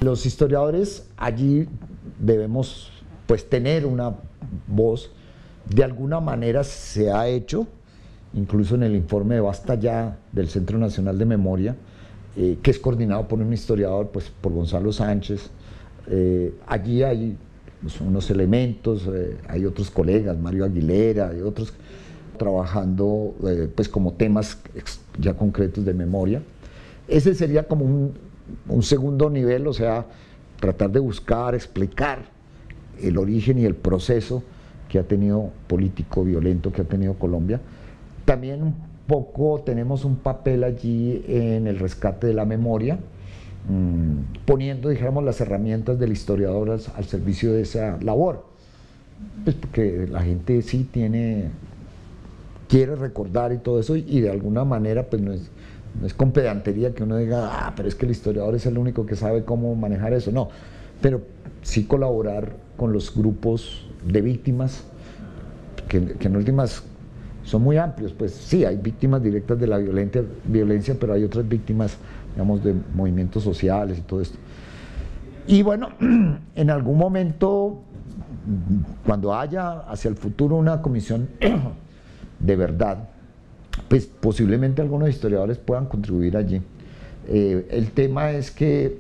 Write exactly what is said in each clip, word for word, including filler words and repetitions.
Los historiadores allí debemos pues tener una voz. De alguna manera se ha hecho, incluso en el informe de Basta Ya del Centro Nacional de Memoria, eh, que es coordinado por un historiador, pues por Gonzalo Sánchez. Eh, allí hay pues, unos elementos, eh, hay otros colegas, Mario Aguilera, hay otros trabajando eh, pues como temas ya concretos de memoria. Ese sería como un, un segundo nivel, o sea, tratar de buscar, explicar el origen y el proceso que ha tenido político, violento, que ha tenido Colombia. También un poco tenemos un papel allí en el rescate de la memoria, mmm, poniendo, dijéramos, las herramientas del historiador al, al servicio de esa labor. Pues porque la gente sí tiene, quiere recordar y todo eso, y de alguna manera pues no es, no es con pedantería que uno diga, ah, pero es que el historiador es el único que sabe cómo manejar eso, no, pero sí colaborar con los grupos de víctimas, que, que en últimas son muy amplios, pues sí, hay víctimas directas de la violencia, violencia, pero hay otras víctimas, digamos, de movimientos sociales y todo esto. Y bueno, en algún momento, cuando haya hacia el futuro una comisión de verdad, pues posiblemente algunos historiadores puedan contribuir allí. Eh, el tema es que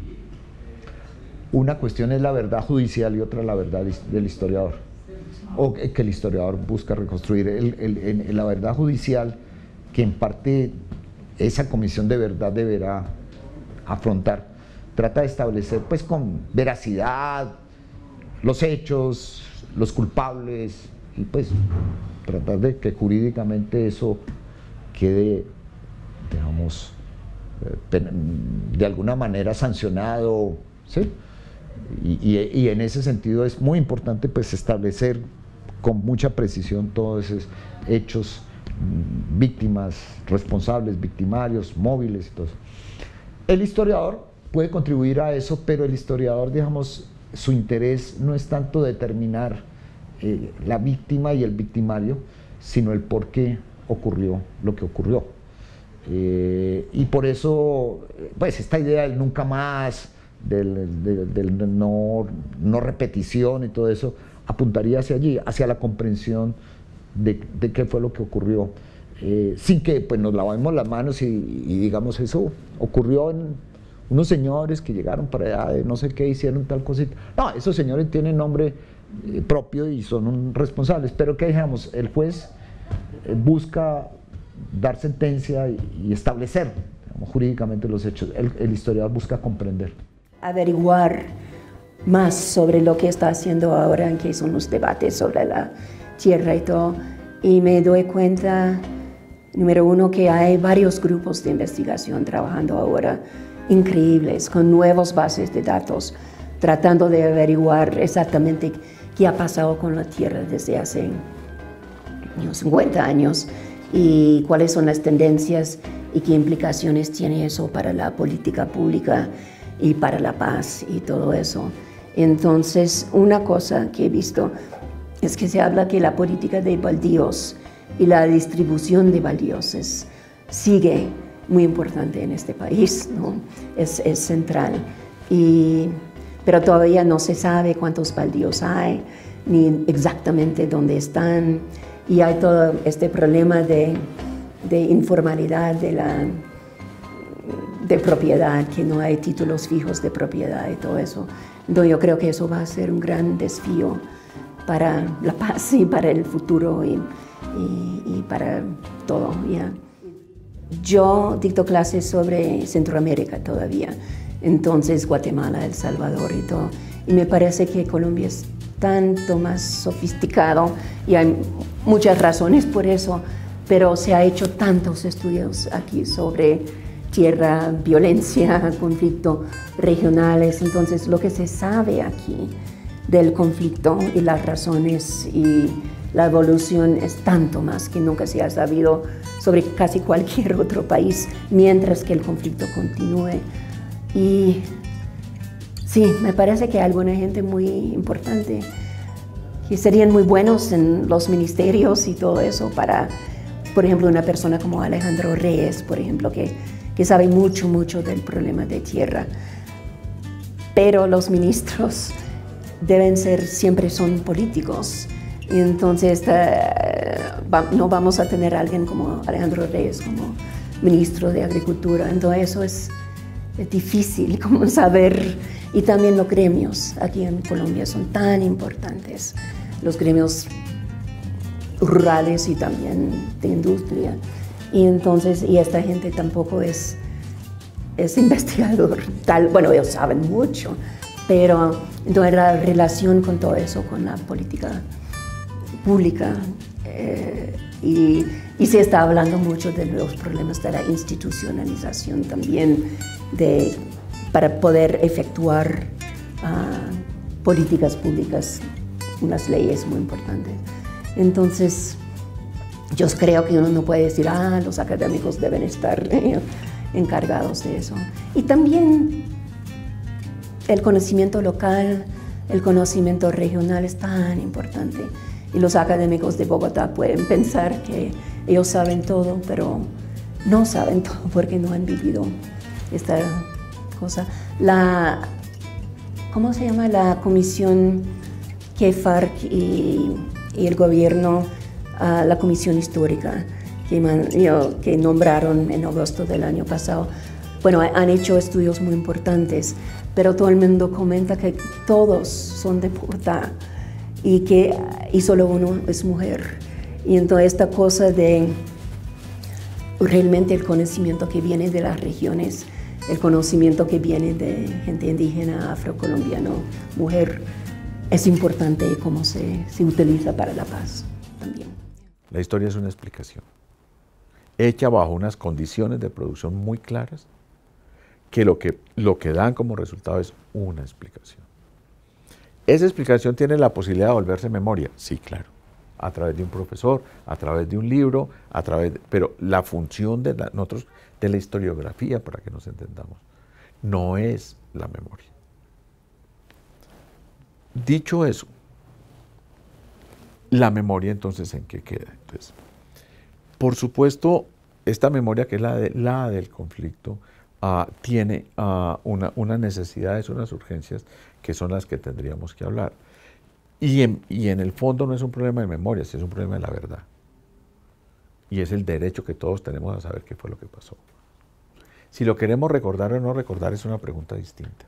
una cuestión es la verdad judicial y otra la verdad del historiador, o que el historiador busca reconstruir. El, el, el, la verdad judicial, que en parte esa comisión de verdad deberá afrontar, trata de establecer pues con veracidad los hechos, los culpables, y pues tratar de que jurídicamente eso quede, digamos, de alguna manera sancionado, ¿sí? Y, y, y en ese sentido es muy importante pues establecer con mucha precisión todos esos hechos, víctimas, responsables, victimarios, móviles y todo eso. El historiador puede contribuir a eso, pero el historiador, digamos, su interés no es tanto determinar eh, la víctima y el victimario, sino el por qué ocurrió lo que ocurrió. Eh, y por eso, pues esta idea del nunca más, del, del, del no, no repetición y todo eso, apuntaría hacia allí, hacia la comprensión de, de qué fue lo que ocurrió, eh, sin que pues, nos lavemos las manos y, y digamos eso ocurrió en unos señores que llegaron para allá de no sé qué, hicieron tal cosita. No, esos señores tienen nombre eh, propio y son un, responsables, pero que digamos, el juez eh, busca dar sentencia y, y establecer, digamos, jurídicamente los hechos. El, el historiador busca comprender. Averiguar más sobre lo que está haciendo ahora, que son los debates sobre la tierra y todo, y me doy cuenta, número uno, que hay varios grupos de investigación trabajando ahora, increíbles, con nuevas bases de datos, tratando de averiguar exactamente qué ha pasado con la tierra desde hace unos cincuenta años, y cuáles son las tendencias y qué implicaciones tiene eso para la política pública y para la paz y todo eso. Entonces, una cosa que he visto es que se habla que la política de baldíos y la distribución de baldíos es, sigue muy importante en este país, ¿no? Es, es central. Y, pero todavía no se sabe cuántos baldíos hay, ni exactamente dónde están. Y hay todo este problema de, de informalidad de la de propiedad, que no hay títulos fijos de propiedad y todo eso. Entonces yo creo que eso va a ser un gran desafío para la paz y para el futuro y, y, y para todo. Yeah. Yo dicto clases sobre Centroamérica todavía, entonces Guatemala, El Salvador y todo. Y me parece que Colombia es tanto más sofisticado y hay muchas razones por eso, pero se ha hecho tantos estudios aquí sobre tierra, violencia, conflicto regionales. Entonces lo que se sabe aquí del conflicto y las razones y la evolución es tanto más que nunca se ha sabido sobre casi cualquier otro país, mientras que el conflicto continúe. Y sí, me parece que hay alguna gente muy importante que serían muy buenos en los ministerios y todo eso para, por ejemplo, una persona como Alejandro Reyes, por ejemplo, que, que sabe mucho, mucho del problema de tierra. pero los ministros deben ser, siempre son políticos. Y entonces uh, va, no vamos a tener a alguien como Alejandro Reyes como ministro de Agricultura. Entonces eso es, es difícil como saber. Y también los gremios aquí en Colombia son tan importantes. Los gremios rurales y también de industria. Y entonces, y esta gente tampoco es, es investigador. Tal, bueno, ellos saben mucho, pero entonces la relación con todo eso, con la política pública, eh, y, y se está hablando mucho de los problemas de la institucionalización también, de, para poder efectuar uh, políticas públicas, unas leyes muy importantes. Entonces, yo creo que uno no puede decir, ah, los académicos deben estar eh, encargados de eso. Y también el conocimiento local, el conocimiento regional es tan importante. Y los académicos de Bogotá pueden pensar que ellos saben todo, pero no saben todo porque no han vivido esta cosa. La, ¿cómo se llama? La comisión que FARC y, y el gobierno, uh, la comisión histórica que, man, yo, que nombraron en agosto del año pasado, bueno, han hecho estudios muy importantes, pero todo el mundo comenta que todos son de Bogotá y que y solo uno es mujer. Y entonces esta cosa de realmente el conocimiento que viene de las regiones, el conocimiento que viene de gente indígena, afrocolombiano, mujer, es importante cómo se, se utiliza para la paz también. La historia es una explicación, hecha bajo unas condiciones de producción muy claras, que lo que, lo que dan como resultado es una explicación. ¿Esa explicación tiene la posibilidad de volverse memoria? Sí, claro. A través de un profesor, a través de un libro, a través de, pero la función de la, nosotros, de la historiografía, para que nos entendamos, no es la memoria. Dicho eso, la memoria entonces ¿en qué queda? Entonces, por supuesto, esta memoria que es la, de, la del conflicto, uh, tiene uh, una, unas necesidades, unas urgencias que son las que tendríamos que hablar. Y en, y en el fondo no es un problema de memoria, es un problema de la verdad. Y es el derecho que todos tenemos a saber qué fue lo que pasó. Si lo queremos recordar o no recordar es una pregunta distinta.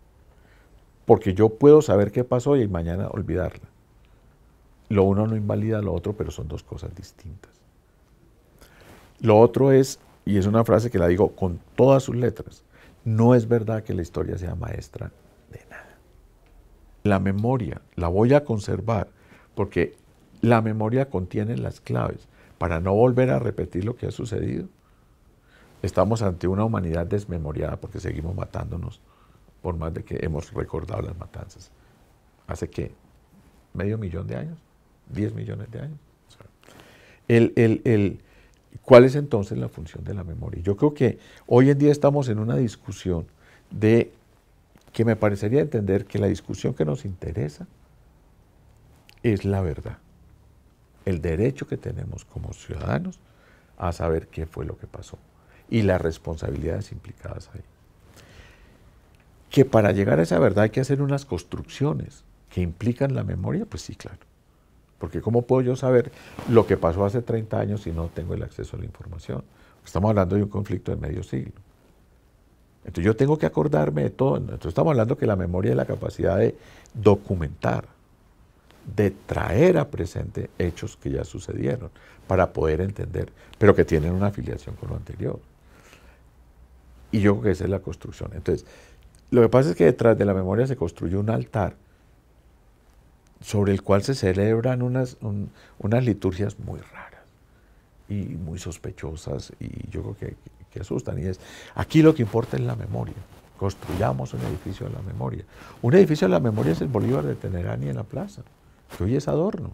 Porque yo puedo saber qué pasó y mañana olvidarla. Lo uno no invalida lo otro, pero son dos cosas distintas. Lo otro es, y es una frase que la digo con todas sus letras, no es verdad que la historia sea maestra de nada. La memoria la voy a conservar porque la memoria contiene las claves para no volver a repetir lo que ha sucedido. Estamos ante una humanidad desmemoriada porque seguimos matándonos por más de que hemos recordado las matanzas. ¿Hace qué? ¿Medio millón de años? ¿Diez millones de años? O sea, el, el, el, ¿cuál es entonces la función de la memoria? Yo creo que hoy en día estamos en una discusión de que me parecería entender que la discusión que nos interesa es la verdad, el derecho que tenemos como ciudadanos a saber qué fue lo que pasó y las responsabilidades implicadas ahí. Que para llegar a esa verdad hay que hacer unas construcciones que implican la memoria, pues sí, claro. Porque ¿cómo puedo yo saber lo que pasó hace treinta años si no tengo el acceso a la información? Estamos hablando de un conflicto de medio siglo. Entonces yo tengo que acordarme de todo. Entonces estamos hablando que la memoria es la capacidad de documentar, de traer a presente hechos que ya sucedieron para poder entender, pero que tienen una afiliación con lo anterior. Y yo creo que esa es la construcción. Entonces, lo que pasa es que detrás de la memoria se construye un altar sobre el cual se celebran unas, un, unas liturgias muy raras y muy sospechosas y yo creo que, que asustan. Y es, aquí lo que importa es la memoria. Construyamos un edificio de la memoria. Un edificio de la memoria es el Bolívar de Tenerani en la plaza, que hoy es adorno.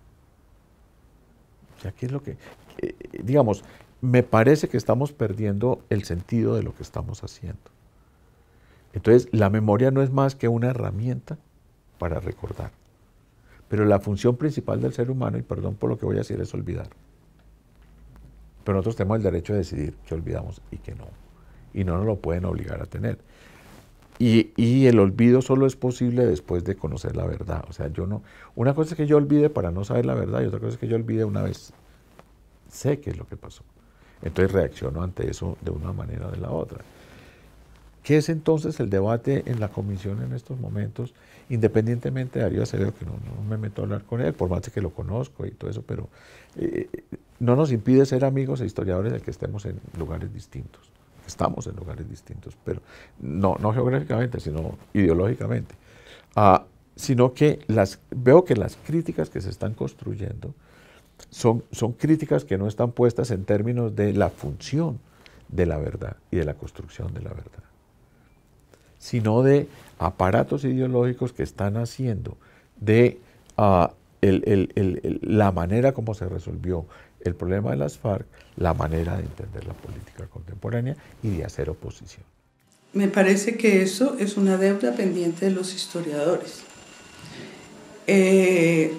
O sea, ¿qué es lo que...? Eh, digamos, me parece que estamos perdiendo el sentido de lo que estamos haciendo. Entonces, la memoria no es más que una herramienta para recordar. Pero la función principal del ser humano, y perdón por lo que voy a decir, es olvidar. Pero nosotros tenemos el derecho de decidir qué olvidamos y qué no. Y no nos lo pueden obligar a tener. Y, y el olvido solo es posible después de conocer la verdad. O sea, yo no, una cosa es que yo olvide para no saber la verdad y otra cosa es que yo olvide una vez. Sé qué es lo que pasó. Entonces reacciono ante eso de una manera o de la otra. ¿Qué es entonces el debate en la comisión en estos momentos? Independientemente de Darío Acevedo, que no, no me meto a hablar con él, por más de que lo conozco y todo eso, pero eh, no nos impide ser amigos e historiadores de que estemos en lugares distintos. Estamos en lugares distintos, pero no, no geográficamente, sino ideológicamente. Ah, sino que las, veo que las críticas que se están construyendo son, son críticas que no están puestas en términos de la función de la verdad y de la construcción de la verdad, sino de aparatos ideológicos que están haciendo de uh, el, el, el, el, la manera como se resolvió el problema de las FARC, la manera de entender la política contemporánea y de hacer oposición. Me parece que eso es una deuda pendiente de los historiadores. Eh,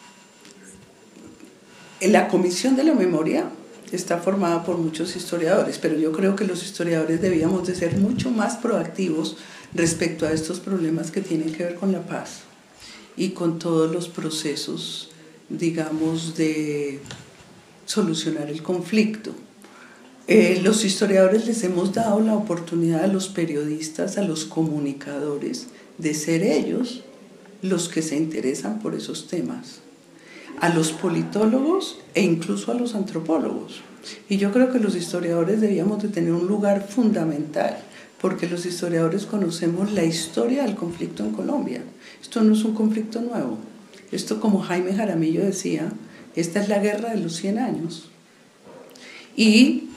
la Comisión de la Memoria está formada por muchos historiadores, pero yo creo que los historiadores debíamos de ser mucho más proactivos respecto a estos problemas que tienen que ver con la paz y con todos los procesos, digamos, de solucionar el conflicto. Eh, los historiadores les hemos dado la oportunidad a los periodistas, a los comunicadores, de ser ellos los que se interesan por esos temas, a los politólogos e incluso a los antropólogos. Y yo creo que los historiadores debíamos de tener un lugar fundamental, porque los historiadores conocemos la historia del conflicto en Colombia. Esto no es un conflicto nuevo. Esto, como Jaime Jaramillo decía, esta es la guerra de los cien años. Y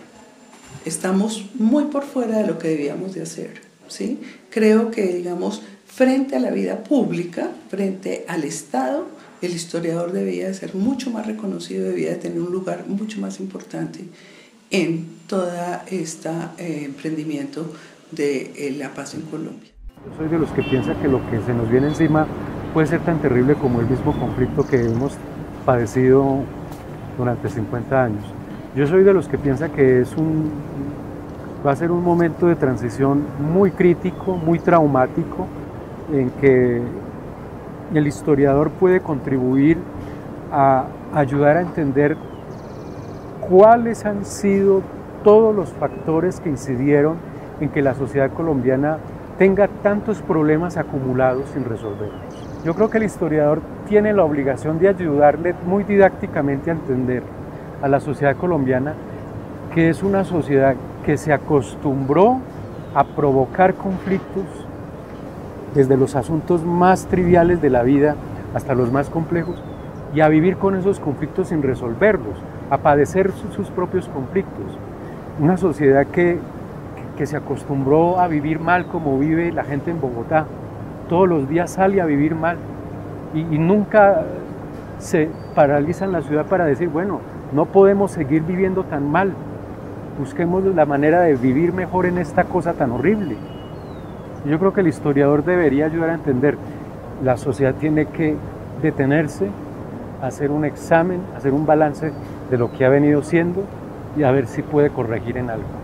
estamos muy por fuera de lo que debíamos de hacer, ¿sí? Creo que, digamos, frente a la vida pública, frente al Estado, el historiador debía de ser mucho más reconocido, debía de tener un lugar mucho más importante en todo este eh, emprendimiento de eh, la paz en Colombia. Yo soy de los que piensa que lo que se nos viene encima puede ser tan terrible como el mismo conflicto que hemos padecido durante cincuenta años. Yo soy de los que piensa que es un, va a ser un momento de transición muy crítico, muy traumático, en que el historiador puede contribuir a ayudar a entender cuáles han sido todos los factores que incidieron en que la sociedad colombiana tenga tantos problemas acumulados sin resolver. Yo creo que el historiador tiene la obligación de ayudarle muy didácticamente a entender a la sociedad colombiana que es una sociedad que se acostumbró a provocar conflictos desde los asuntos más triviales de la vida hasta los más complejos y a vivir con esos conflictos sin resolverlos, a padecer sus propios conflictos. Una sociedad que, que se acostumbró a vivir mal como vive la gente en Bogotá. Todos los días sale a vivir mal y, y nunca se paraliza en la ciudad para decir, bueno, no podemos seguir viviendo tan mal, busquemos la manera de vivir mejor en esta cosa tan horrible. Yo creo que el historiador debería ayudar a entender, la sociedad tiene que detenerse, hacer un examen, hacer un balance de lo que ha venido siendo y a ver si puede corregir en algo.